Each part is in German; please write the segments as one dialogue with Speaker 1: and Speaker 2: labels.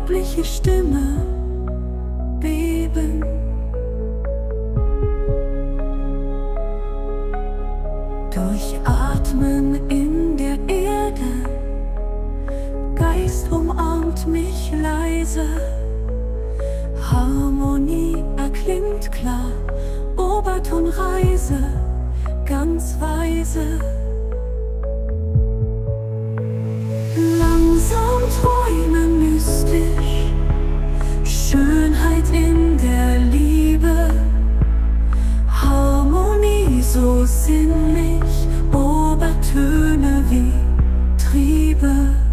Speaker 1: weibliche Stimme beben. Durchatmen in der Erde, Geist umarmt mich leise. Harmonie erklingt klar, Obertonreise, ganz weise. Langsam träume mystisch, Schönheit in der Liebe. Harmonie so sinnlich, Obertöne wie Triebe.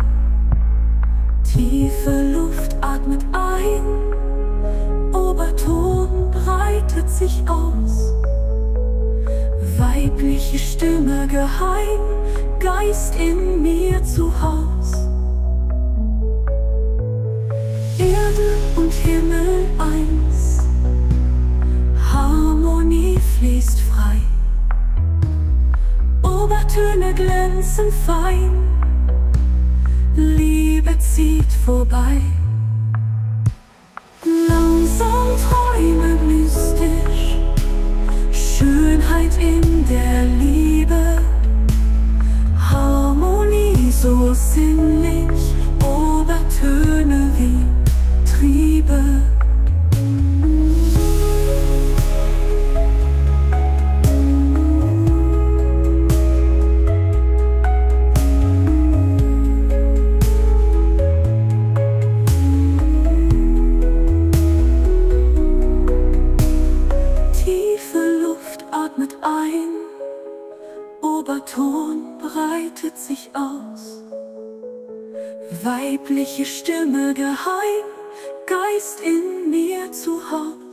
Speaker 1: Tiefe Luft atmet ein, Oberton breitet sich aus. Weibliche Stimme geheim, Geist in mir zu Haus. Erde und Himmel eins, Harmonie fließt frei. Obertöne glänzen fein, Liebe zieht vorbei. Langsam träume mystisch, Schönheit in der Liebe. Harmonie so sinnlich, Obertöne wie Triebe. Atmet ein, Oberton breitet sich aus. Weibliche Stimme geheim, Geist in mir zu Haus.